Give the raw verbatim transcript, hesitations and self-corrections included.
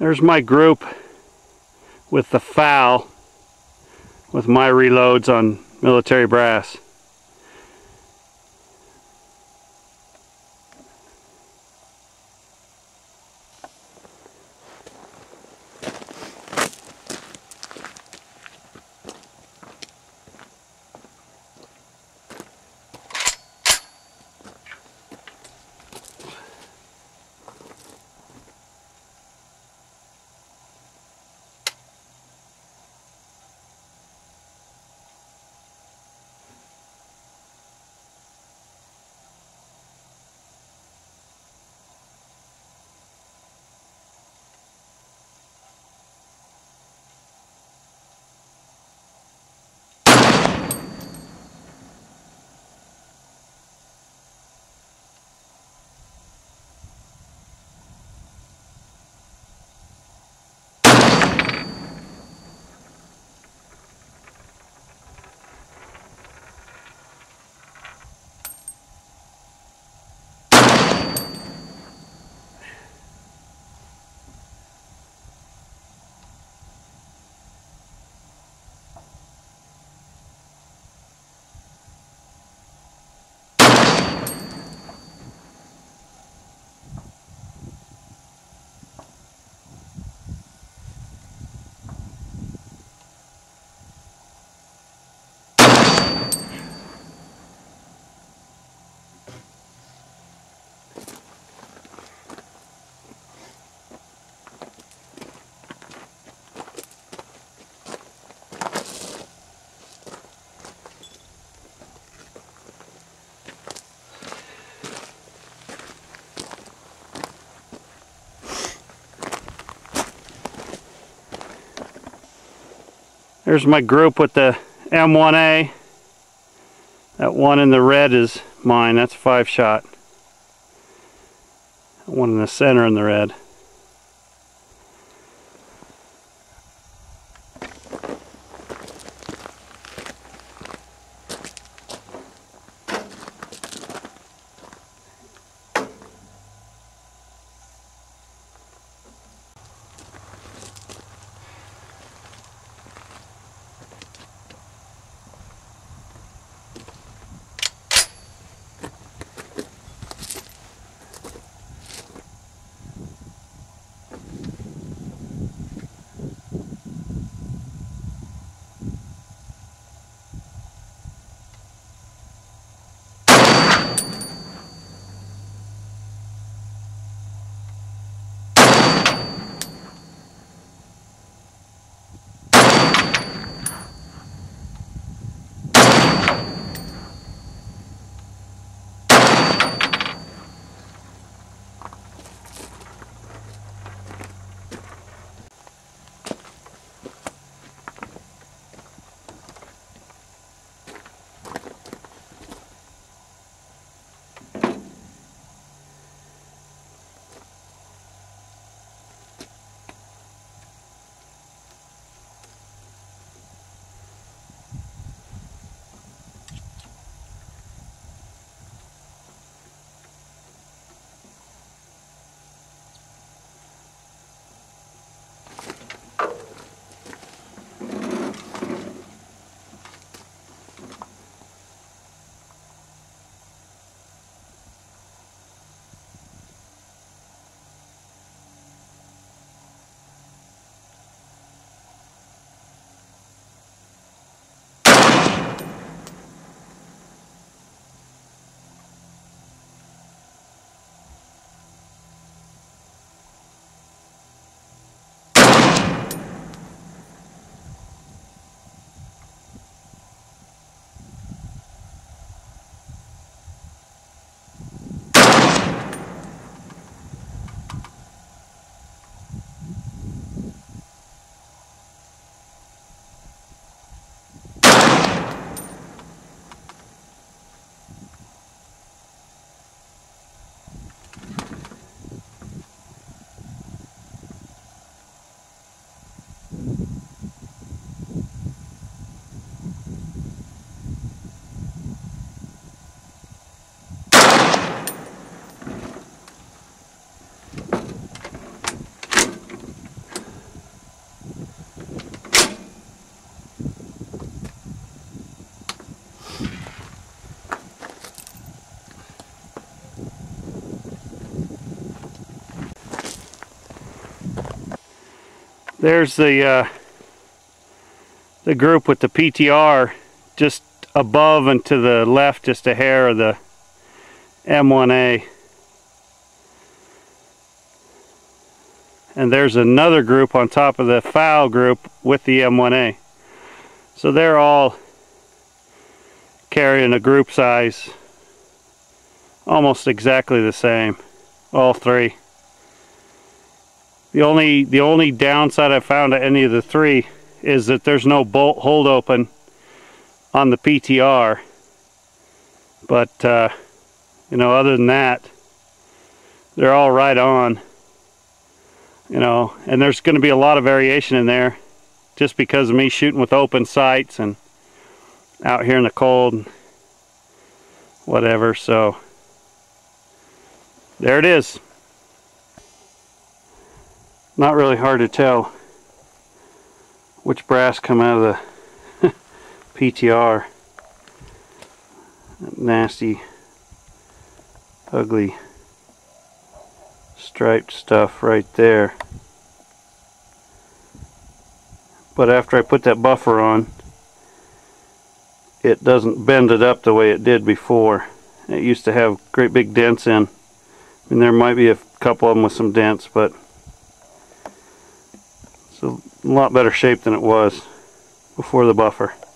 There's my group with the F A L with my reloads on military brass. There's my group with the M one A. That one in the red is mine. That's five shot. That one in the center in the red. there's the uh, the group with the P T R just above and to the left just a hair of the M one A. And there's another group on top of the F A L group with the M one A. So they're all carrying a group size almost exactly the same, all three. The only the only downside I found to any of the three is that there's no bolt hold open on the P T R. But uh, you know, other than that, they're all right on. You know, and there's going to be a lot of variation in there just because of me shooting with open sights and out here in the cold and whatever. So there it is. Not really hard to tell which brass come out of the P T R. That nasty, ugly striped stuff right there. But after I put that buffer on, it doesn't bend it up the way it did before. It used to have great big dents in. I mean, there might be a couple of them with some dents, but it's a lot better shape than it was before the buffer.